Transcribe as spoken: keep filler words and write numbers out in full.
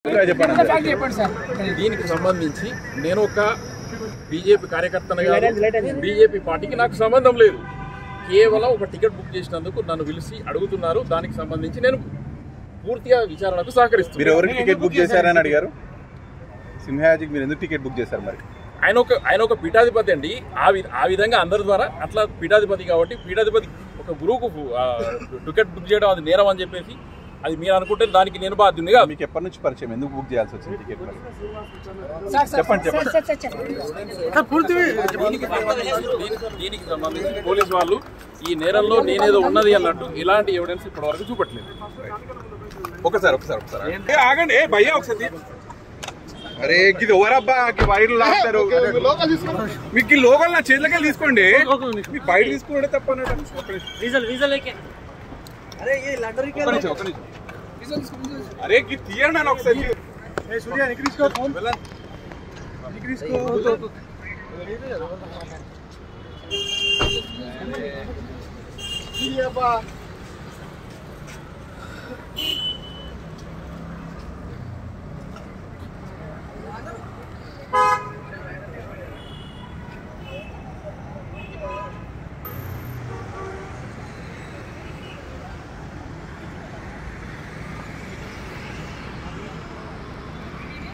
దీనికి సంబంధించి నేను ఒక బీజేపీ కార్యకర్తను కాదు, బీజేపీ పార్టీకి నాకు సంబంధం లేదు. కేవలం ఒక టికెట్ బుక్ చేసినందుకు నన్ను పిలిచి అడుగుతున్నారు. దానికి సంబంధించి నేను పూర్తిగా విచారణకు సహకరిస్తున్నాను. మీరు ఎవరికి టికెట్ బుక్ చేశారని అడిగారు? సింహాయాజీకి మీరు ఎందుకు టికెట్ బుక్ చేశారు? మరి ఆయన ఒక ఆయన ఒక పీఠాధిపతి అండి. ఆ ఆ విధంగా అందరి ద్వారా అట్లా పీఠాధిపతి కాబట్టి పీఠాధిపతి ఒక గురువుకు టికెట్ బుక్ చేయడం అది నేరం అని చెప్పేసి అది మీరు అనుకుంటే దానికి నేను బాధ్యునిగా. మీకు ఎప్పటి నుంచి పరిచయం? ఎందుకు బుక్ చేయాల్సి వచ్చింది టికెట్? చెప్పండి చెప్పండి. దీనికి సంబంధించి పోలీసు వాళ్ళు ఈ నేరంలో నేనేదో ఉన్నది అన్నట్టు ఇలాంటి ఎవిడెన్స్ ఇప్పటివరకు చూపట్లేదు. ఒకసారి ఒకసారి ఒకసారి ఆగండి. ఏ భయ్యా ఒకసారి అరే ఇది ఎవరబ్బా వైర్లు లాగుతారు? మీకు ఈ లోగోలు నా చేతిలోకి తీసుకోండి. మీకు బయట తీసుకుంటే తప్ప అరే ఇది తీయండి అని ఒకసారి. Iya, Pak.